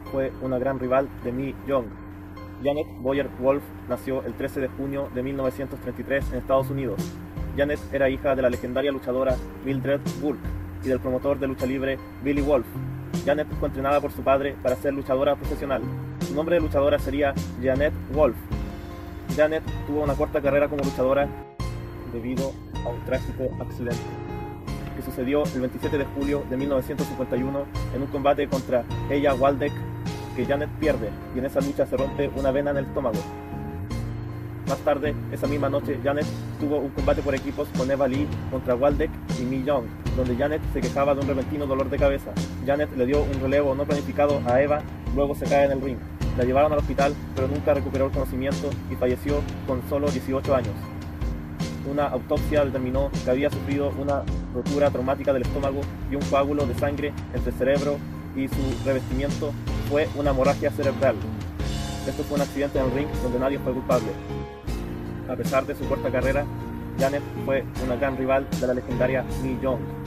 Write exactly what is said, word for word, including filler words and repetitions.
fue una gran rival de Mi Young. Janet Boyer Wolf nació el trece de junio de mil novecientos treinta y tres en Estados Unidos. Janet era hija de la legendaria luchadora Mildred Burke y del promotor de lucha libre Billy Wolf. Janet fue entrenada por su padre para ser luchadora profesional. Su nombre de luchadora sería Janet Wolf. Janet tuvo una corta carrera como luchadora debido a un trágico accidente que sucedió el veintisiete de julio de mil novecientos cincuenta y uno en un combate contra Ella Waldeck, que Janet pierde, y en esa lucha se rompe una vena en el estómago. Más tarde, esa misma noche, Janet tuvo un combate por equipos con Eva Lee contra Waldeck y Mi Young, donde Janet se quejaba de un repentino dolor de cabeza. Janet le dio un relevo no planificado a Eva, luego se cae en el ring. La llevaron al hospital, pero nunca recuperó el conocimiento y falleció con solo dieciocho años. Una autopsia determinó que había sufrido una rotura traumática del estómago y un coágulo de sangre entre el cerebro y su revestimiento fue una hemorragia cerebral. Esto fue un accidente en el ring donde nadie fue culpable. A pesar de su corta carrera, Janet fue una gran rival de la legendaria Mi Young.